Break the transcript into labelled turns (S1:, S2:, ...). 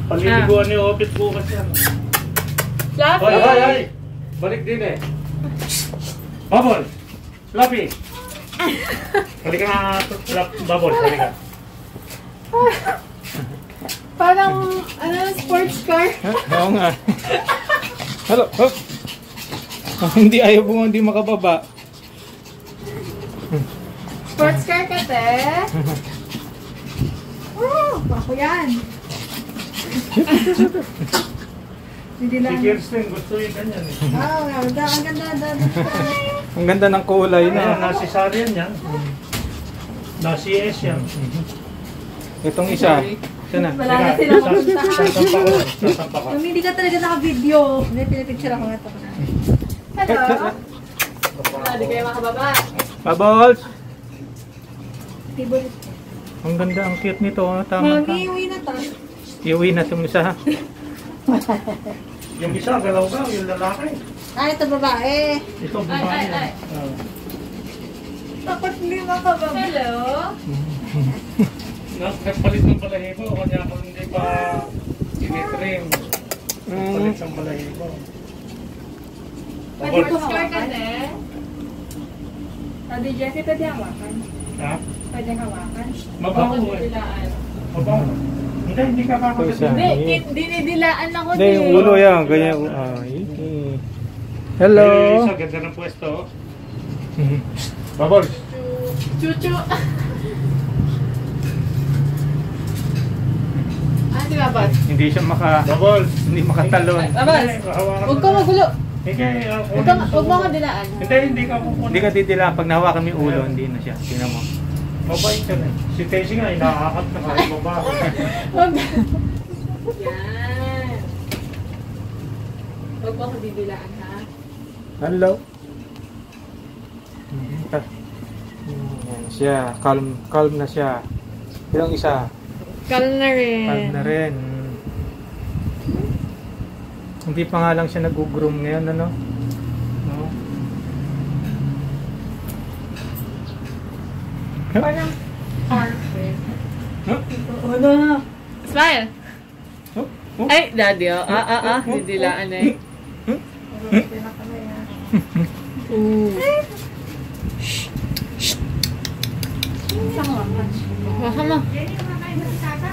S1: Paliliguan ni Opit bukas yan.
S2: Fluffy!
S1: Ay! Balik din eh. Bubble! Fluffy! Halika nga, Bubble. Halika.
S2: Parang, sports car.
S3: Oo nga. Hello. Oh. Hindi ayaw mo, hindi makababa.
S2: Sports car ka, te. Oh, ako yan. Hindi
S1: Si
S2: lang.
S1: Kirsten, gusto yung ganyan eh.
S2: Ang ganda.
S3: Ang ganda ng kulay
S1: Ayan,
S3: na.
S1: nasi Sarian yan. Nasi S yan.
S3: Itong isa. Sana.
S2: Wala na silang pupuntahan.
S1: Sasampa ka.
S2: Hindi ka talaga naka-video. Hindi, pinipicture ako ito. Hello? Hindi kayo makababa.
S3: Bubbles!
S2: Table.
S3: Ang ganda, ang cute nito. Tama ka.
S2: Mami, uwi na to.
S3: Iuwi na itong isa.
S1: Yung isa, galaw-gaw, yung lalaki.
S2: Ito babae.
S1: Ito, babae.
S2: Ay. Takot hindi makababa. Hello?
S1: Nagpalit ng balahibo, kanya kung hindi pa tinitrim. Nagpalit ng balahibo.
S2: Pwede ko hawakan eh. Adi Jessie, pwede hawakan.
S1: Ha?
S2: Pwede hawakan.
S1: Mabaho eh. Mabaho. Hindi ka kakagat.
S3: Isa.
S2: Hindi, dinidilaan ako
S3: Hindi, yung ulo yan. Ganyan. Hello!
S1: Ay, isa, ganda ng pwesto. Bubbles.
S2: Chuchu. Di ba, Bas?
S3: Hindi siya
S1: Bubbles.
S3: hindi makatalon.
S2: Bas, huwag ka magulo. Huwag mo ka dilaan.
S1: Hindi ka pupunta.
S3: Hindi ka titila. Pag nahawakan mo yung ulo, hindi na siya. Tingnan mo.
S1: Mabait ka na. Si Tessie nga, inaakat na kahit baba.
S2: Huwag. Yan. Huwag mo ka didilaan, ha?
S3: Hello? Yan siya. Calm na siya. Yung isa.
S2: Calm na rin.
S3: Calm na rin. Hindi pa nga lang siya nag-groom ngayon, ano? No?
S2: Parang perfect.
S3: Huh?
S2: Ano na? Smile.
S3: Oh, oh.
S2: Ay, daddy, oh. Didilaan eh. Shh. Shh. Baka mo.